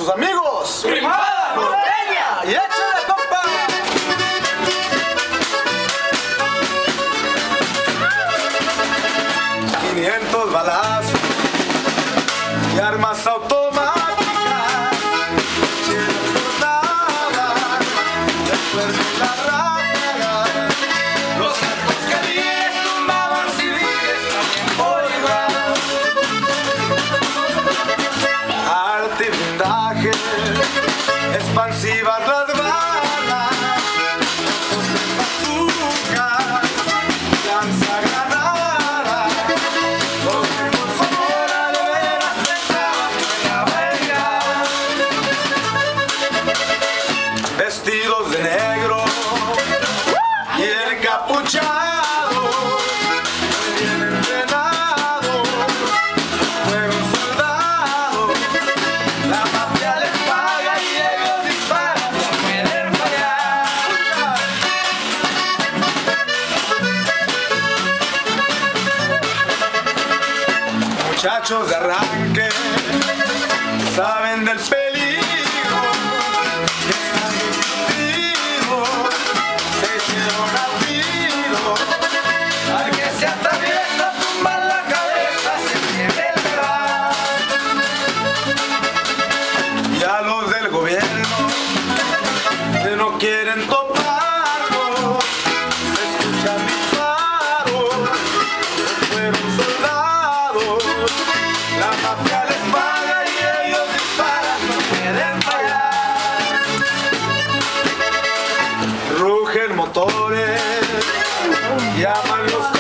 sus amigos. ¡Primada Norteña! ¡Y échale, compa! 500 balazos y armas automáticas, llenos por nada, después de la ráfaga, los arcos caníes tumbaban civiles también por igual. Arte y blindaje, expansivas las balas, bazooka, lanzagranadas, los mismos ahora de veras pensaban que la venga. Vestidos de negro y encapuchados, muy bien entrenados, fueron soldados. La mafia les paga y ellos disparan, no pueden fallar. Muchachos de arranque saben del peligro, que están discutidos, se hicieron al tiro. Al que se atraviesa tumbar la cabeza, se pierde el verdad. Y a los del gobierno que no quieren toparlos, se escuchan disparos, fueron soldados. La mafia les paga y ellos disparan, no pueden fallar. Rugen motores, llaman los